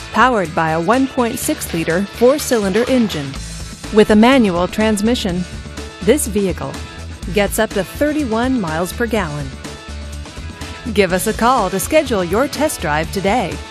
Powered by a 1.6-liter four-cylinder engine. With a manual transmission, this vehicle gets up to 31 miles per gallon. Give us a call to schedule your test drive today.